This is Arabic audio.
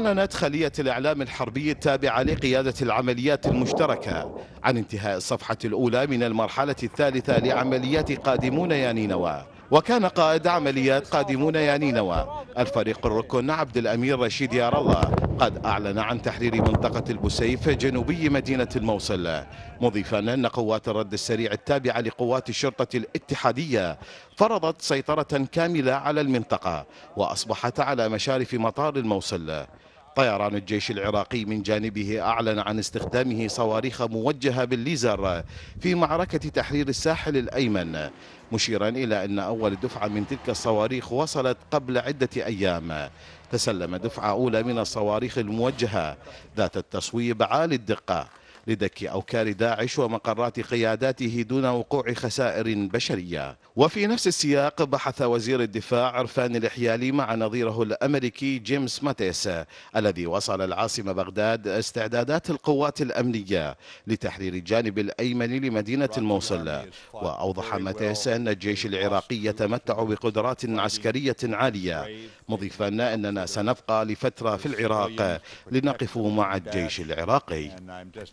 أعلنت خلية الإعلام الحربي التابعة لقيادة العمليات المشتركة عن انتهاء الصفحة الأولى من المرحلة الثالثة لعمليات قادمون يا نينوى. وكان قائد عمليات قادمون يا نينوى الفريق الركن عبد الأمير رشيد يار الله قد أعلن عن تحرير منطقة البسيف جنوبي مدينة الموصل، مضيفا أن قوات الرد السريع التابعة لقوات الشرطة الاتحادية فرضت سيطرة كاملة على المنطقة وأصبحت على مشارف مطار الموصل. طيران الجيش العراقي من جانبه أعلن عن استخدامه صواريخ موجهة بالليزر في معركة تحرير الساحل الأيمن، مشيرا إلى أن أول دفعة من تلك الصواريخ وصلت قبل عدة أيام. تسلم دفعة أولى من الصواريخ الموجهة ذات التصويب عالي الدقة لدك أوكار داعش ومقرات قياداته دون وقوع خسائر بشرية. وفي نفس السياق بحث وزير الدفاع عرفان الحيالي مع نظيره الأمريكي جيمس ماتيس الذي وصل العاصمة بغداد استعدادات القوات الأمنية لتحرير الجانب الأيمن لمدينة الموصل. وأوضح ماتيس أن الجيش العراقي يتمتع بقدرات عسكرية عالية، مضيفا أننا سنبقى لفترة في العراق لنقف مع الجيش العراقي.